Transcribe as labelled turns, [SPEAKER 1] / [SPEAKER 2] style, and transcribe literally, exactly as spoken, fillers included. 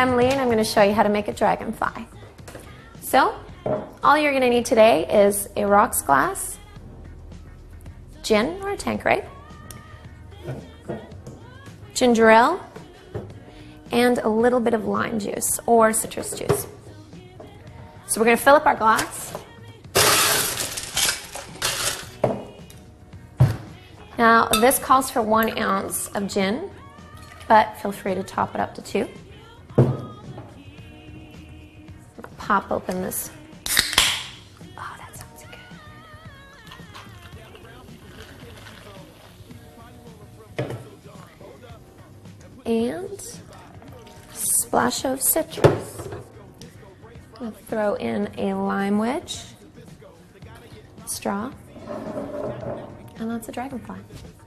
[SPEAKER 1] I'm Lee and I'm going to show you how to make a dragonfly. So, all you're going to need today is a rocks glass, gin or a Tanqueray, ginger ale, and a little bit of lime juice or citrus juice. So we're going to fill up our glass. Now this calls for one ounce of gin, but feel free to top it up to two. Pop open this. Oh, that sounds good. And splash of citrus. I'm going to throw in a lime wedge, straw, and that's a dragonfly.